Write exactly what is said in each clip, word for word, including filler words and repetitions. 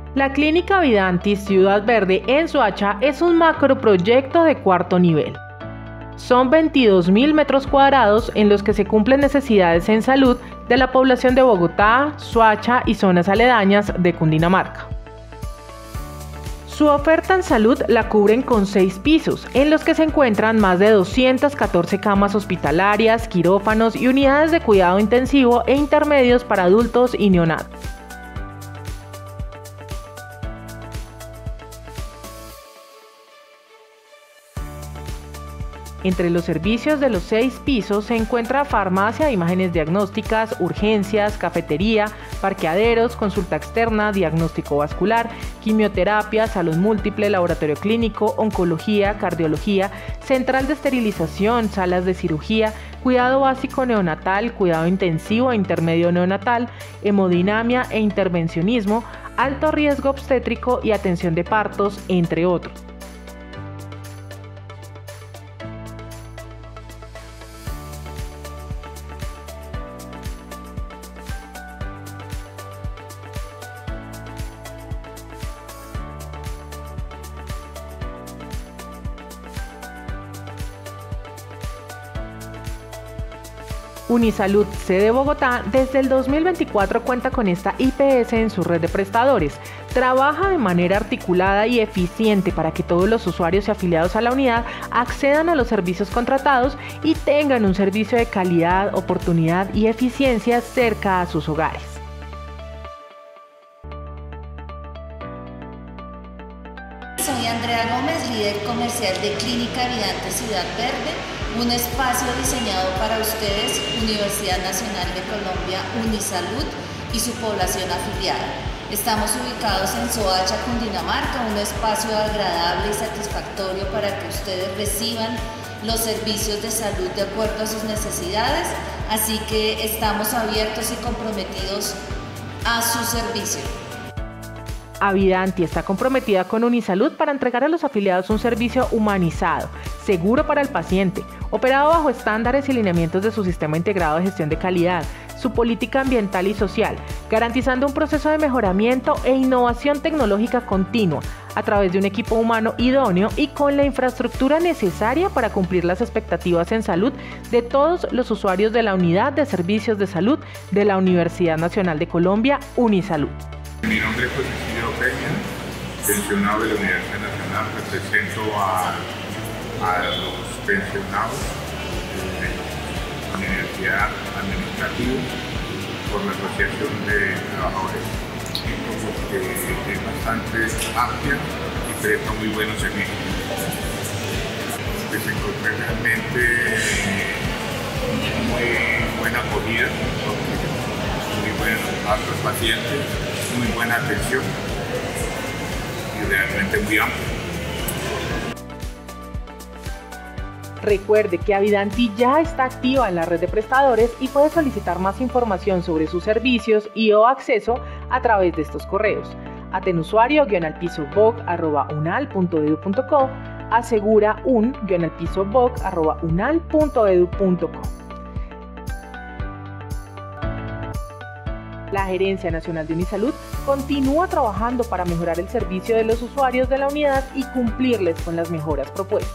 La Clínica Vidantis Ciudad Verde en Soacha es un macroproyecto de cuarto nivel. Son veintidós mil metros cuadrados en los que se cumplen necesidades en salud de la población de Bogotá, Soacha y zonas aledañas de Cundinamarca. Su oferta en salud la cubren con seis pisos, en los que se encuentran más de doscientas catorce camas hospitalarias, quirófanos y unidades de cuidado intensivo e intermedios para adultos y neonatos. Entre los servicios de los seis pisos se encuentra farmacia, imágenes diagnósticas, urgencias, cafetería, parqueaderos, consulta externa, diagnóstico vascular, quimioterapia, salud múltiple, laboratorio clínico, oncología, cardiología, central de esterilización, salas de cirugía, cuidado básico neonatal, cuidado intensivo e intermedio neonatal, hemodinamia e intervencionismo, alto riesgo obstétrico y atención de partos, entre otros. Unisalud, sede Bogotá, desde el dos mil veinticuatro cuenta con esta I P S en su red de prestadores. Trabaja de manera articulada y eficiente para que todos los usuarios y afiliados a la unidad accedan a los servicios contratados y tengan un servicio de calidad, oportunidad y eficiencia cerca a sus hogares. Soy Andrea Gómez, líder comercial de Clínica Vidantis Ciudad Verde, un espacio diseñado para ustedes, Universidad Nacional de Colombia, Unisalud y su población afiliada. Estamos ubicados en Soacha, Cundinamarca, un espacio agradable y satisfactorio para que ustedes reciban los servicios de salud de acuerdo a sus necesidades, así que estamos abiertos y comprometidos a su servicio. Avidanti está comprometida con Unisalud para entregar a los afiliados un servicio humanizado, seguro para el paciente, operado bajo estándares y lineamientos de su sistema integrado de gestión de calidad, su política ambiental y social, garantizando un proceso de mejoramiento e innovación tecnológica continua a través de un equipo humano idóneo y con la infraestructura necesaria para cumplir las expectativas en salud de todos los usuarios de la Unidad de Servicios de Salud de la Universidad Nacional de Colombia, Unisalud. Mi nombre es José Isidro Peña, pensionado de la Universidad Nacional. Represento a, a los pensionados de la Universidad Administrativa por la Asociación de Trabajadores, que es bastante amplia y presta muy buenos servicios. Que se encuentra realmente muy buena acogida, muy buenos a los pacientes, muy buena atención y realmente muy amplio. Recuerde que Avidanti ya está activa en la red de prestadores y puede solicitar más información sobre sus servicios y o acceso a través de estos correos: atenusuario guion al piso boc arroba unal punto edu punto co, asegura un guion al piso boc arroba unal punto edu punto co. La Gerencia Nacional de Unisalud continúa trabajando para mejorar el servicio de los usuarios de la unidad y cumplirles con las mejoras propuestas.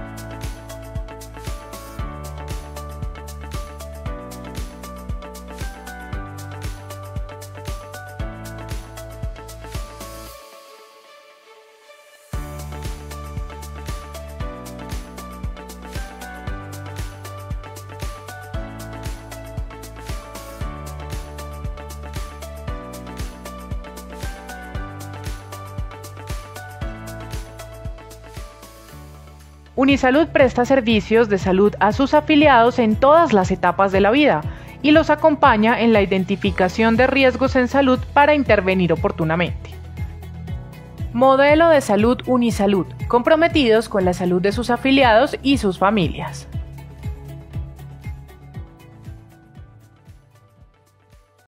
Unisalud presta servicios de salud a sus afiliados en todas las etapas de la vida y los acompaña en la identificación de riesgos en salud para intervenir oportunamente. Modelo de salud Unisalud, comprometidos con la salud de sus afiliados y sus familias.